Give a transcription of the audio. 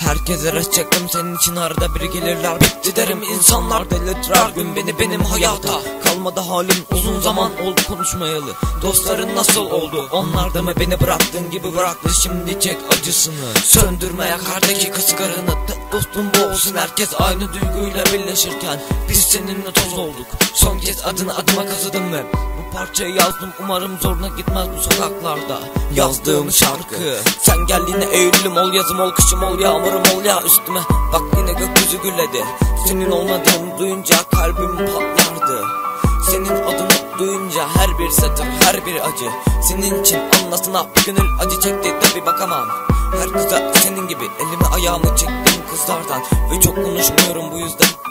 Herkese res çektim senin için, arada bir gelirler bitti derim. İnsanlar delirtir her gün beni, benim hayata kalmadı halim, uzun zaman oldu konuşmayalı. Dostların nasıl oldu, onlar da mı beni bıraktığın gibi bıraktı, şimdi çek acısını. Söndürme yakardaki kıskarını, dostum bu olsun. Herkes aynı duyguyla birleşirken biz seninle toz olduk. Son kez adını adıma kazıdım ve bu parçayı yazdım, umarım zoruna gitmez bu sokaklarda yazdığım şarkı. Sen gel yine Eylül'üm ol, yazım ol, kışım ol, yağmurum ol ya üstüme. Bak yine gökyüzü güledi, senin olmadığını duyunca kalbim patlardı. Senin adını duyunca her bir satır, her bir acı senin için anlasına bir gönül acı çekti tabi bakamam. Her kıza senin gibi elimi ayağımı çektim kızlardan ve çok konuşmuyorum bu yüzden.